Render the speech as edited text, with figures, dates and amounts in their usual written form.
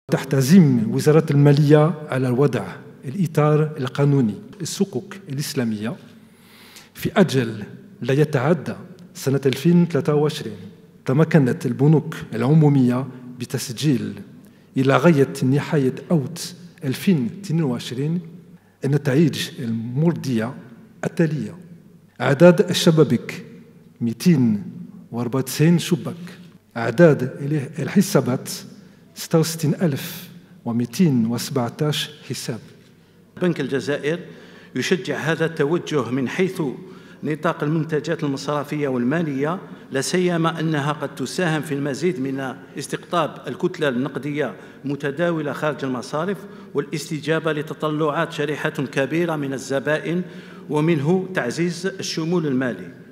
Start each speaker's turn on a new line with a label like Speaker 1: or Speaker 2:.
Speaker 1: تحتزم وزارة المالية على وضع الإطار القانوني الصكوك الإسلامية في أجل لا يتعدى سنة 2023. تمكنت البنوك العمومية بتسجيل إلى غاية نهاية أوت 2022 النتائج المرضية التالية: أعداد الشبابيك 294 شباك، أعداد الحسابات 66217 حساب.
Speaker 2: بنك الجزائر يشجع هذا التوجه من حيث نطاق المنتجات المصرفية والمالية، لا سيما أنها قد تساهم في المزيد من استقطاب الكتلة النقدية متداولة خارج المصارف والاستجابة لتطلعات شريحة كبيرة من الزبائن، ومنه تعزيز الشمول المالي.